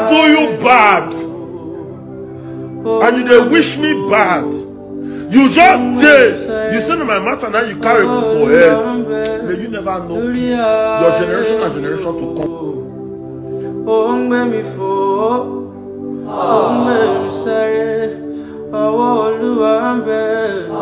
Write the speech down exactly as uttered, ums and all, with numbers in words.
never do you bad. And you they wish me bad. You just did. You send my matter now you carry for head. May you never know peace. Your generation and generation to come. Oh, me for. Oh, me sorry. Oh,